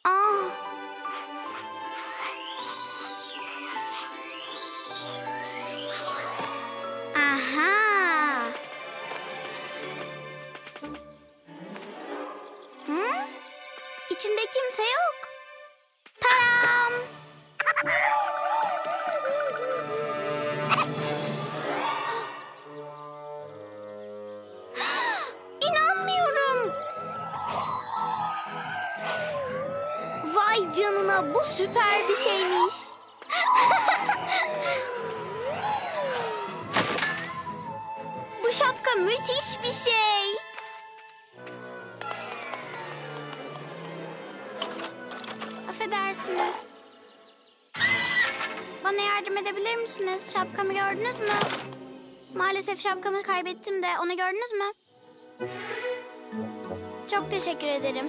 Ah. Aha. Hı? İçinde kimse yok. Taram. İnanmıyorum. Vay canına, bu süper bir şeymiş. Bu şapka müthiş bir şey. Affedersiniz. Bana yardım edebilir misiniz? Şapkamı gördünüz mü? Maalesef şapkamı kaybettim de, onu gördünüz mü? Çok teşekkür ederim.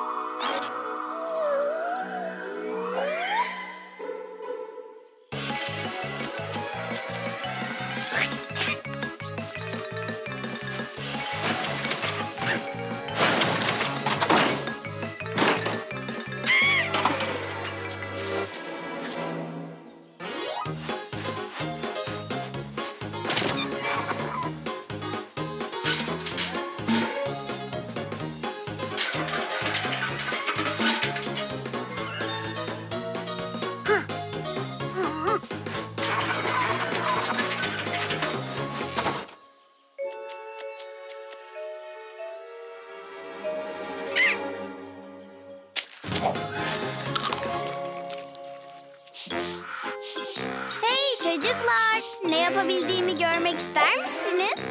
Hey çocuklar, ne yapabildiğimi görmek ister misiniz?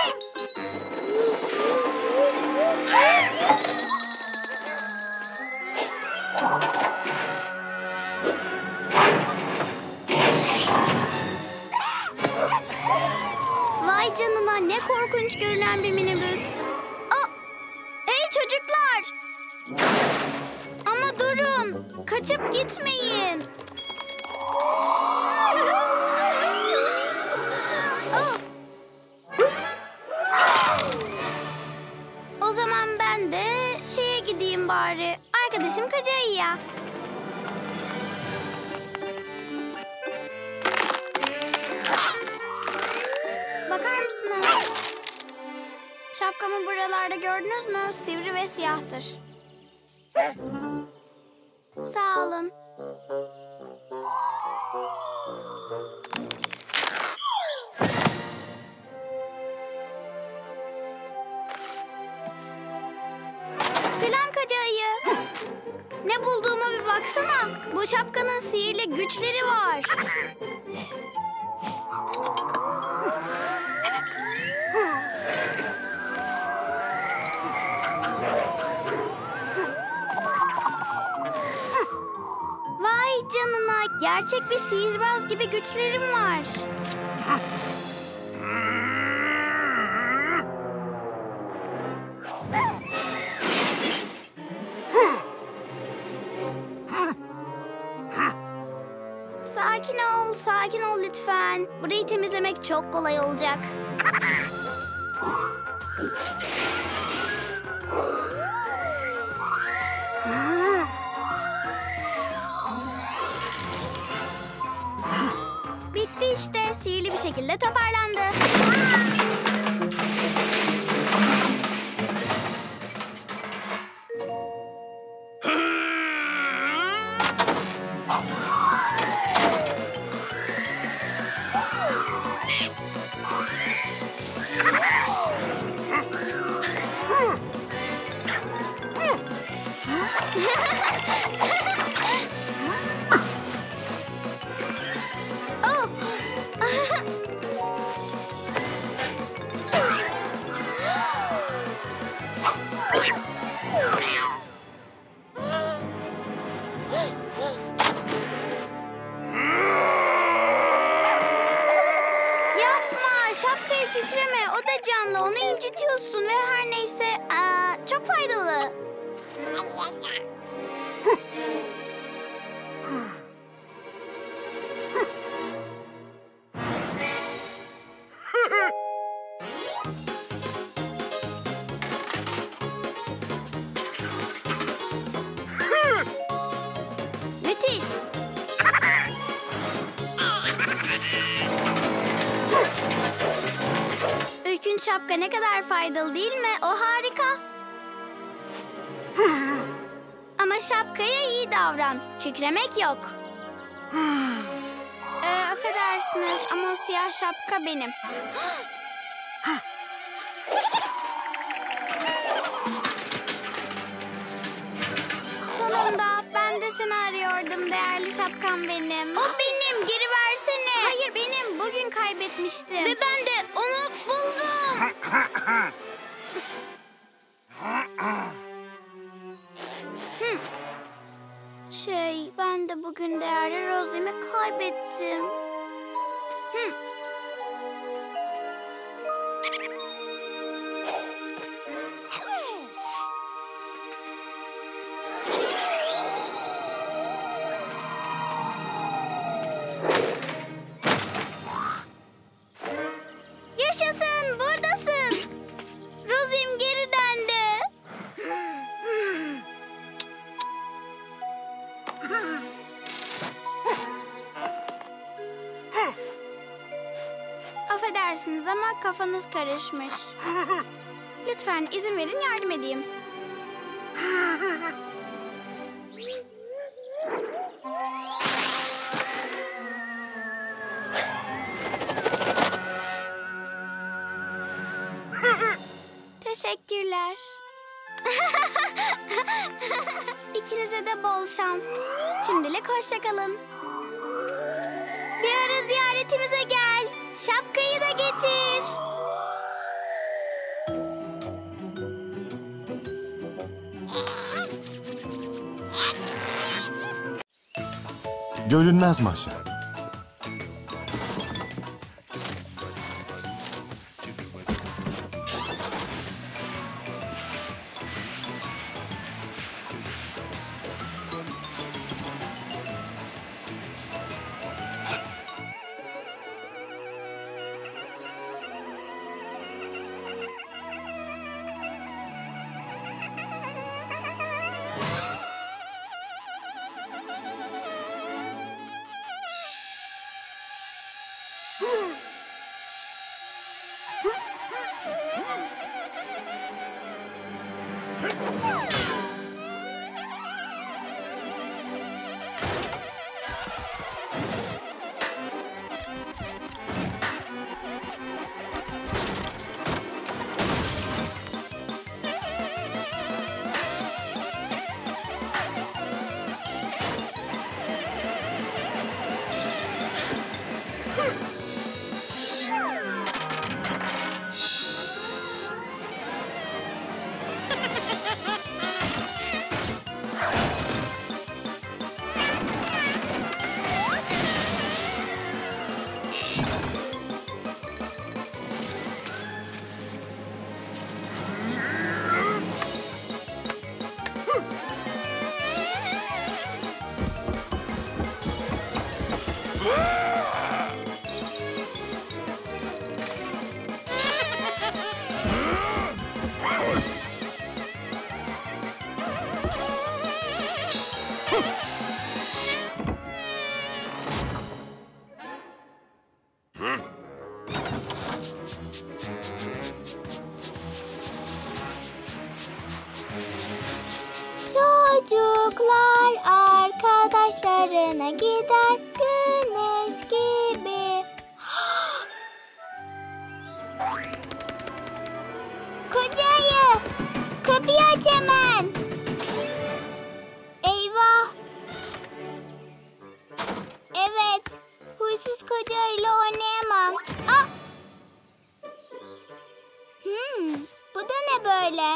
Vay canına, ne korkunç görünen bir minibüs. Aa, hey çocuklar! Ama durun, kaçıp gitmeyin. Aa! O zaman ben de şeye gideyim bari. Arkadaşım Kacayı'ya. Bakar mısınız? Şapkamı buralarda gördünüz mü? Sivri ve siyahtır. Sağ olun. Selam Kacayı. Ne bulduğuma bir baksana. Bu şapkanın sihirli güçleri var. Vay canına, gerçek bir sihirbaz gibi güçlerim var. Sakin ol lütfen. Burayı temizlemek çok kolay olacak. Bitti işte. Sihirli bir şekilde toparlandı. Oh. şapka ne kadar faydalı değil mi? O harika. Ama şapkaya iyi davran. Kükremek yok. Affedersiniz ama o siyah şapka benim. Sonunda ben de seni arıyordum, değerli şapkam benim. O benim, geri versene. Hayır benim, bugün kaybetmiştim. Ve ben de onu buldum. Ben de bugün değerli Rosie'mi kaybettim. Yaşasın, buradasın. Rosie'm geri döndü. Affedersiniz ama kafanız karışmış. Lütfen izin verin yardım edeyim. Teşekkürler. İkinize de bol şans. Şimdilik hoşça kalın. Bir ara ziyaretimize gel. Şapkayı da getir. Görünmez Maşa. Çocuklar arkadaşlarına gider güneş gibi. Koca ayı, kapıyı aç hemen. Eyvah. Evet, huysuz koca ayıyla oynayamam. Ah! Bu da ne böyle?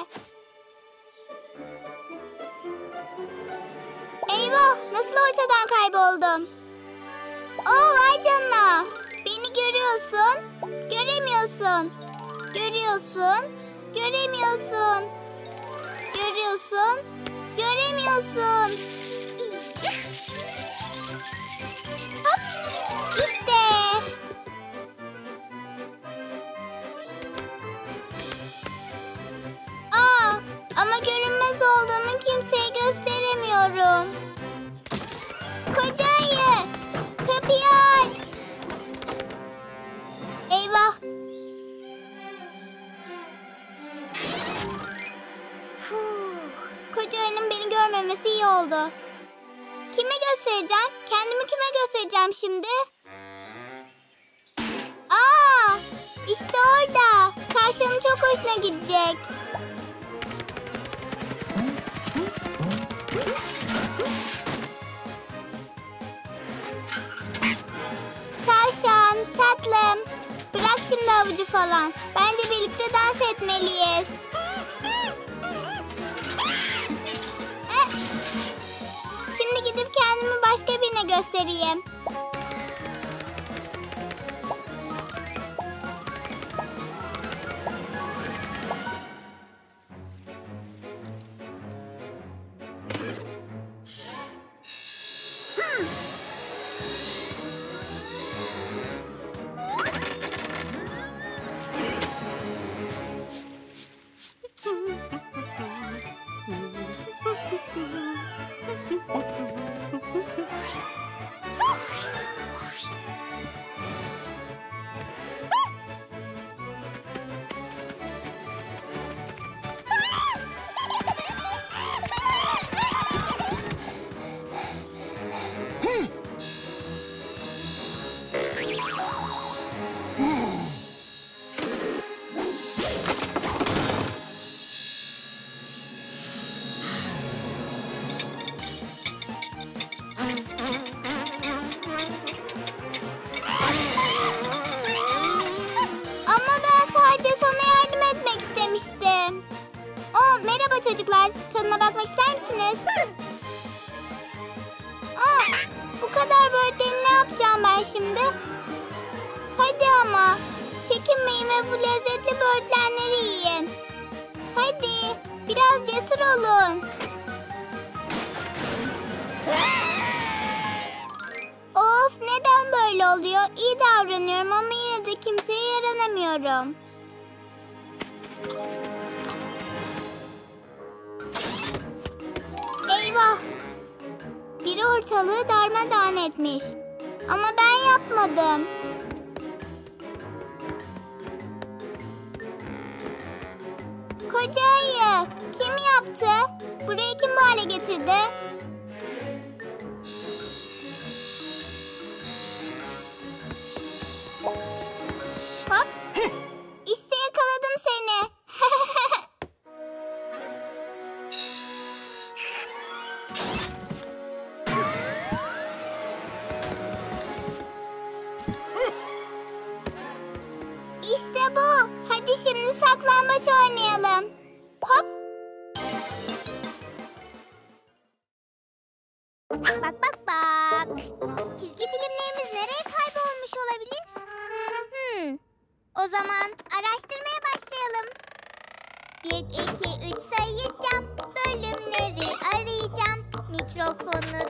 Eyvah! Nasıl ortadan kayboldum? Vay canına! Beni görüyorsun, göremiyorsun. Görüyorsun, göremiyorsun. Görüyorsun, göremiyorsun. Hop! İşte! Ama görünmez olduğumu kimseye gösteremiyorum. Koca ayı, kapıyı aç. Eyvah. göstermemesi iyi oldu. Kime göstereceğim? Kendimi kime göstereceğim şimdi? Aa, işte orada. Tavşanın çok hoşuna gidecek. Tavşan, tatlım. Bırak şimdi avucu falan. Bence birlikte dans etmeliyiz. Şimdi gidip kendimi başka birine göstereyim. Çocuklar, tadına bakmak ister misiniz? Aa, bu kadar böğürtleni ne yapacağım ben şimdi? Hadi ama, çekinmeyin ve bu lezzetli böğürtlenleri yiyin. Hadi, biraz cesur olun. Of, neden böyle oluyor? İyi davranıyorum ama yine de kimseye yaranamıyorum. Eyvah! Biri ortalığı darmadağın etmiş. Ama ben yapmadım. Koca ayı, kim yaptı? Burayı kim bu hale getirdi? Hop! İşte yakaladım seni. İşte bu. Hadi şimdi saklambaç oynayalım. Hop. Bak bak bak. Çizgi filmlerimiz nereye kaybolmuş olabilir? O zaman araştırmaya başlayalım. 1, 2, 3 sayacağım. Bölümleri arayacağım. Mikrofonu